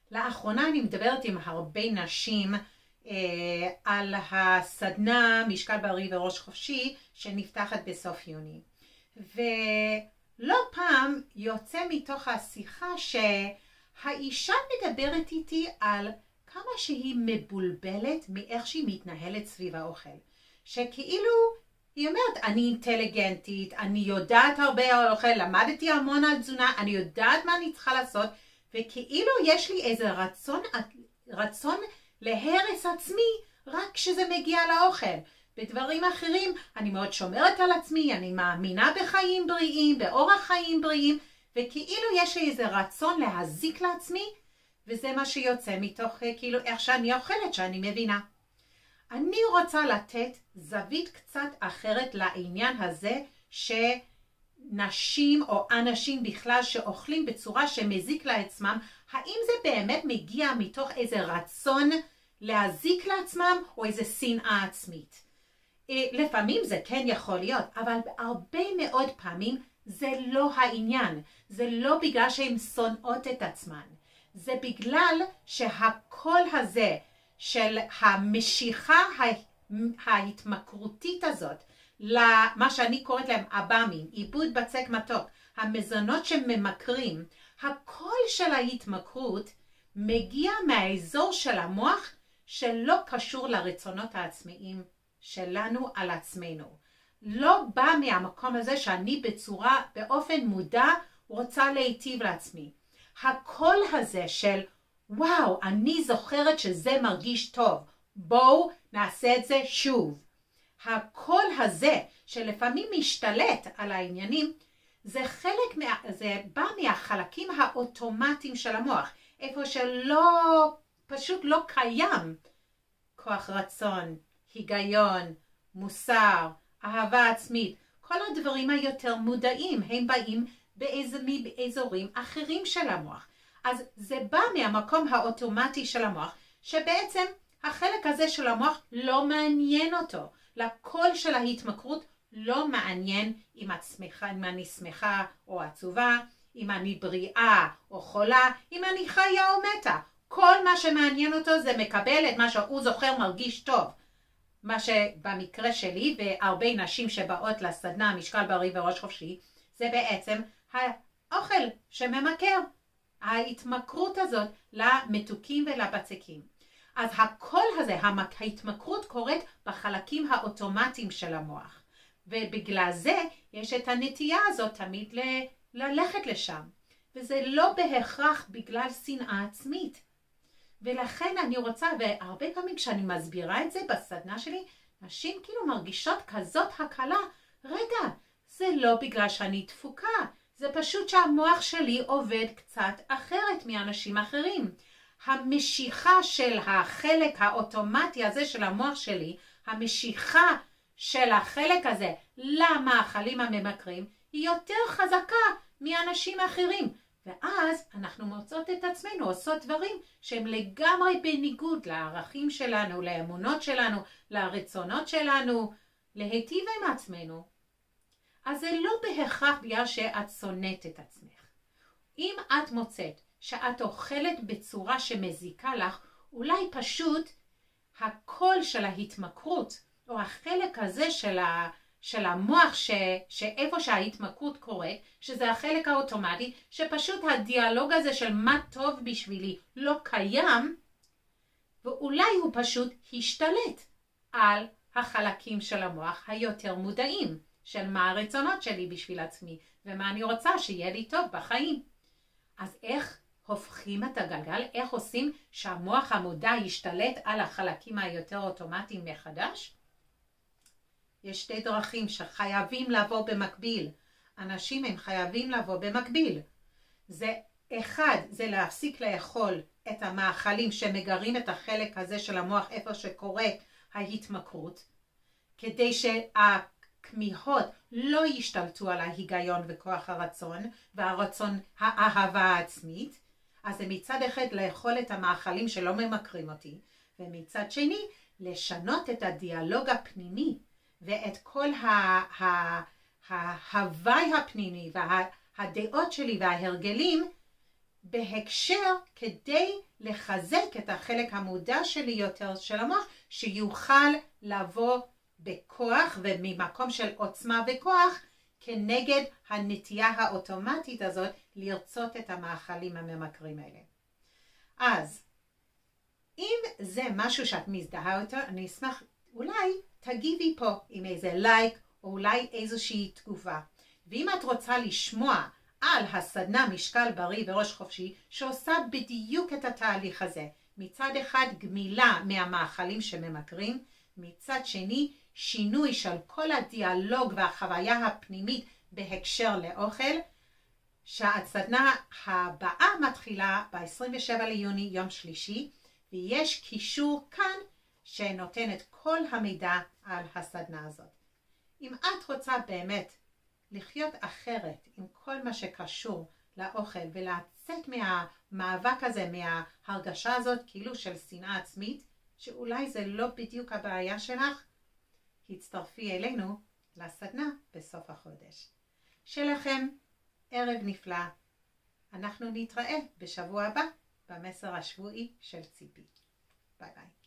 לאחרונה אני מדברת עם הרבה נשים על הסדנה משקל בריא וראש חופשי שנפתחת בסוף יוני. ולא פעם יוצא מתוך השיחה שהאישה מדברת איתי על כמה שהיא מבולבלת מאיך שהיא מתנהלת סביב האוכל. שכאילו היא אומרת, אני אינטליגנטית, אני יודעת הרבה על אוכל, למדתי המון על תזונה, אני יודעת מה אני צריכה לעשות, וכאילו יש לי איזה רצון להרס עצמי רק כשזה מגיע לאוכל. בדברים אחרים אני מאוד שומרת על עצמי, אני מאמינה בחיים בריאים, באורח חיים בריאים, וכאילו יש לי איזה רצון להזיק לעצמי, וזה מה שיוצא מתוך כאילו איך שאני אוכלת, שאני מבינה. אני רוצה לתת זווית קצת אחרת לעניין הזה שנשים או אנשים בכלל שאוכלים בצורה שמזיק לעצמם, האם זה באמת מגיע מתוך איזה רצון להזיק לעצמם או איזה שנאה עצמית. לפעמים זה כן יכול להיות, אבל הרבה מאוד פעמים זה לא העניין. זה לא בגלל שהן שונאות את עצמן. זה בגלל שהקול הזה של המשיכה ההתמכרותית הזאת, למה שאני קוראת להם אב"מים, עיבוד בצק מתוק, המזונות שממכרים, הקול של ההתמכרות מגיע מהאזור של המוח שלא קשור לרצונות העצמיים שלנו על עצמנו. לא בא מהמקום הזה שאני באופן מודע רוצה להיטיב לעצמי. הקול הזה של וואו, אני זוכרת שזה מרגיש טוב, בואו נעשה את זה שוב. הקול הזה שלפעמים משתלט על העניינים, זה בא מהחלקים האוטומטיים של המוח, איפה פשוט לא קיים כוח רצון, היגיון, מוסר, אהבה עצמית. כל הדברים היותר מודעים הם באים באזורים אחרים של המוח. אז זה בא מהמקום האוטומטי של המוח, שבעצם החלק הזה של המוח לא מעניין אותו. לקול של ההתמכרות לא מעניין אם אני שמחה או עצובה, אם אני בריאה או חולה, אם אני חיה או מתה. כל מה שמעניין אותו זה מקבל את מה שהוא זוכר מרגיש טוב. מה שבמקרה שלי והרבה נשים שבאות לסדנה משקל בריא וראש חופשי, זה בעצם האוכל שממכר. ההתמכרות הזאת למתוקים ולבצקים. אז הקול הזה, ההתמכרות קורית בחלקים האוטומטיים של המוח. ובגלל זה יש את הנטייה הזאת תמיד ללכת לשם. וזה לא בהכרח בגלל שנאה עצמית. ולכן אני רוצה, והרבה פעמים כשאני מסבירה את זה בסדנה שלי, נשים כאילו מרגישות כזאת הקלה. רגע, זה לא בגלל שאני דפוקה. זה פשוט שהמוח שלי עובד קצת אחרת מאנשים אחרים. המשיכה של החלק האוטומטי הזה של המוח שלי, המשיכה של החלק הזה למאכלים הממכרים, היא יותר חזקה מאנשים אחרים. ואז אנחנו מוצאות את עצמנו עושות דברים שהם לגמרי בניגוד לערכים שלנו, לאמונות שלנו, לרצונות שלנו, להיטיב עם עצמנו. אז זה לא בהכרח בגלל שאת שונאת את עצמך. אם את מוצאת שאת אוכלת בצורה שמזיקה לך, אולי פשוט הקול של ההתמכרות, או החלק הזה של המוח שאיפה שההתמכרות קורית, שזה החלק האוטומטי, שפשוט הדיאלוג הזה של מה טוב בשבילי לא קיים, ואולי הוא פשוט השתלט על החלקים של המוח היותר מודעים, של מה הרצונות שלי בשביל עצמי, ומה אני רוצה שיהיה לי טוב בחיים. אז איך הופכים את הגלגל? איך עושים שהמוח המודע ישתלט על החלקים היותר אוטומטיים מחדש? יש שתי דרכים שחייבים לבוא במקביל. אנשים הם חייבים לבוא במקביל. זה אחד, זה להפסיק לאכול את המאכלים שמגרים את החלק הזה של המוח איפה שקורה ההתמכרות, כדי שהכמיהות לא ישתלטו על ההיגיון וכוח הרצון והרצון האהבה העצמית. אז זה מצד אחד לאכול את המאכלים שלא ממכרים אותי, ומצד שני לשנות את הדיאלוג הפנימי ואת כל ההוואי הפנימי והדעות שלי וההרגלים בהקשר כדי לחזק את החלק המודע שלי יותר של המוח, שיוכל לבוא בכוח וממקום של עוצמה וכוח, כנגד הנטייה האוטומטית הזאת לרצות את המאכלים הממכרים האלה. אז אם זה משהו שאת מזדהה אותו, אני אשמח, אולי תגיבי פה עם איזה לייק או אולי איזושהי תגובה. ואם את רוצה לשמוע על הסדנה משקל בריא וראש חופשי, שעושה בדיוק את התהליך הזה, מצד אחד גמילה מהמאכלים שממכרים, מצד שני שינוי של כל הדיאלוג והחוויה הפנימית בהקשר לאוכל, שהסדנה הבאה מתחילה ב-27 ליוני, יום שלישי, ויש קישור כאן שנותן את כל המידע על הסדנה הזאת. אם את רוצה באמת לחיות אחרת עם כל מה שקשור לאוכל ולצאת מהמאבק הזה, מההרגשה הזאת כאילו של שנאה עצמית, שאולי זה לא בדיוק הבעיה שלך, הצטרפי אלינו לסדנה בסוף החודש. שלכם ערב נפלא. אנחנו נתראה בשבוע הבא במסר השבועי של ציפי. ביי ביי.